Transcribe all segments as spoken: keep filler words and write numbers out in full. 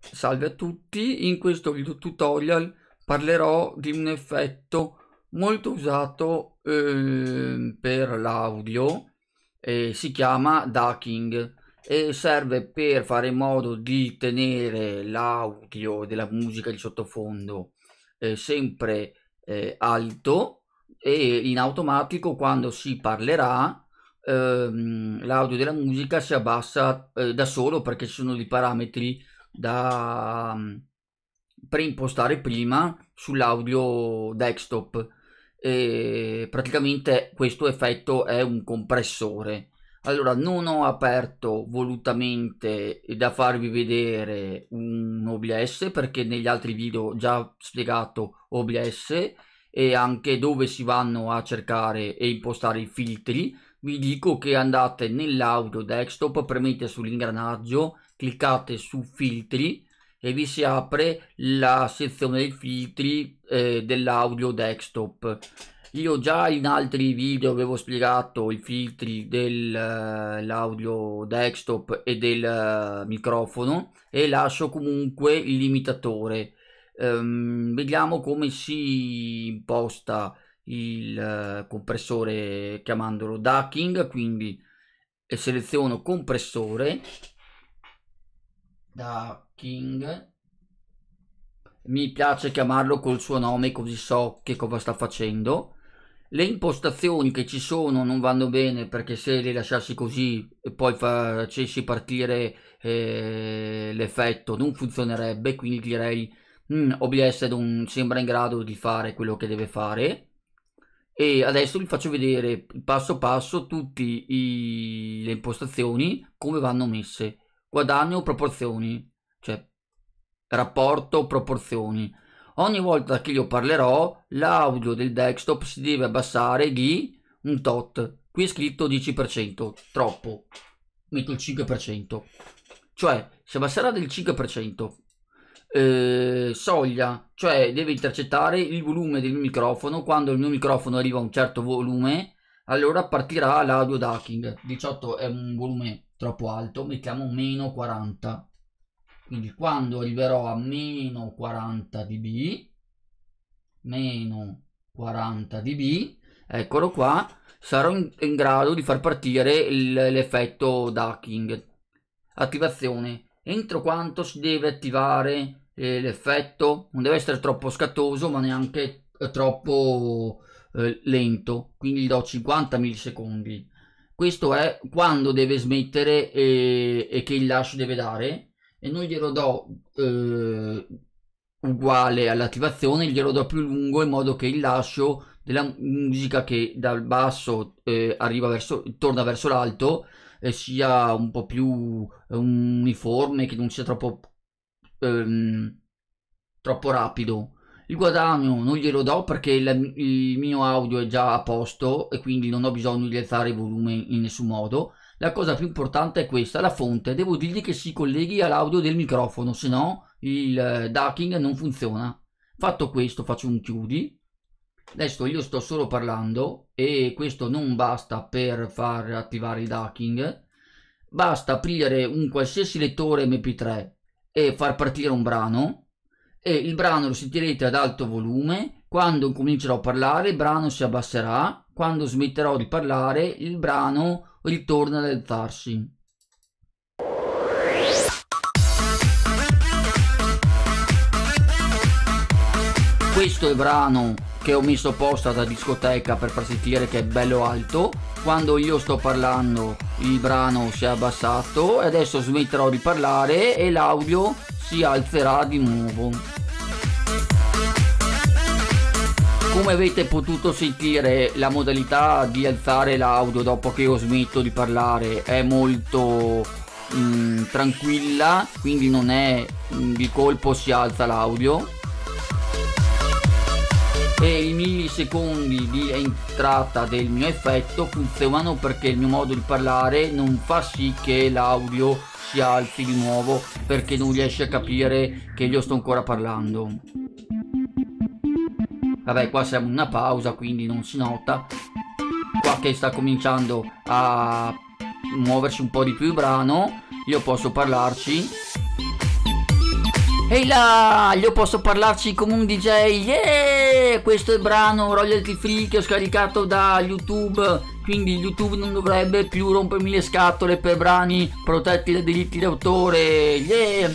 Salve a tutti, in questo video tutorial parlerò di un effetto molto usato eh, per l'audio, eh, si chiama ducking e serve per fare in modo di tenere l'audio della musica di sottofondo eh, sempre eh, alto, e in automatico quando si parlerà ehm, l'audio della musica si abbassa eh, da solo, perché ci sono dei parametri da um, preimpostare prima sull'audio desktop. E praticamente questo effetto è un compressore. Allora, non ho aperto volutamente da farvi vedere un O B S, perché negli altri video ho già spiegato O B S e anche dove si vanno a cercare e impostare i filtri. Vi dico che andate nell'audio desktop, premete sull'ingranaggio, cliccate su filtri e vi si apre la sezione dei filtri eh, dell'audio desktop. Io già in altri video avevo spiegato i filtri dell'audio desktop e del uh, microfono, e lascio comunque il limitatore. Um, vediamo come si imposta il uh, compressore chiamandolo ducking. Quindi seleziono compressore, ducking, mi piace chiamarlo col suo nome così so che cosa sta facendo. Le impostazioni che ci sono non vanno bene, perché se le lasciassi così e poi facessi partire eh, l'effetto non funzionerebbe, quindi direi mm, O B S non sembra in grado di fare quello che deve fare. E adesso vi faccio vedere passo passo tutte le impostazioni come vanno messe. Guadagno proporzioni, cioè rapporto proporzioni. Ogni volta che io parlerò l'audio del desktop si deve abbassare di un tot. Qui è scritto dieci per cento, troppo, metto il cinque per cento, cioè si abbasserà del cinque per cento. Eh, soglia, cioè deve intercettare il volume del mio microfono. Quando il mio microfono arriva a un certo volume, allora partirà l'audio ducking. diciotto è un volume troppo alto, mettiamo meno quaranta. Quindi quando arriverò a meno quaranta dB, meno quaranta dB, eccolo qua, sarò in, in grado di far partire l'effetto ducking. Attivazione. Entro quanto si deve attivare eh, l'effetto? Non deve essere troppo scattoso, ma neanche eh, troppo eh, lento, quindi gli do cinquanta millisecondi. Questo è quando deve smettere e, e che il lascio deve dare, e non glielo do eh, uguale all'attivazione, glielo do più lungo, in modo che il lascio della musica che dal basso eh, arriva verso, torna verso l'alto, eh, sia un po' più eh, uniforme, che non sia troppo ehm, troppo rapido. Il guadagno non glielo do perché la, il mio audio è già a posto e quindi non ho bisogno di alzare il volume in nessun modo. La cosa più importante è questa, la fonte. Devo dirgli che si colleghi all'audio del microfono, se no il ducking non funziona. Fatto questo, faccio un chiudi. Adesso io sto solo parlando e questo non basta per far attivare il ducking. Basta aprire un qualsiasi lettore M P tre e far partire un brano, e il brano lo sentirete ad alto volume. Quando comincerò a parlare il brano si abbasserà, quando smetterò di parlare il brano ritorna ad alzarsi. Questo è il brano che ho messo apposta da discoteca per far sentire che è bello alto. Quando io sto parlando il brano si è abbassato, e adesso smetterò di parlare e l'audio si alzerà di nuovo. Come avete potuto sentire, la modalità di alzare l'audio dopo che io smetto di parlare è molto mh, tranquilla, quindi non è mh, di colpo si alza l'audio, e i millisecondi di entrata del mio effetto funzionano perché il mio modo di parlare non fa sì che l'audio si alzi di nuovo, perché non riesce a capire che io sto ancora parlando. Vabbè, qua siamo in una pausa, quindi non si nota. Qua che sta cominciando a muoversi un po' di più il brano, io posso parlarci Ehi là, io posso parlarci come un D J. Yeah! Questo è il brano royalty free che ho scaricato da YouTube, quindi YouTube non dovrebbe più rompermi le scatole per brani protetti da diritti d'autore. Yeah!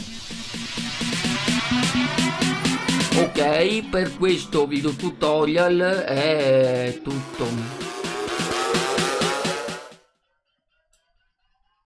Ok, per questo video tutorial è tutto.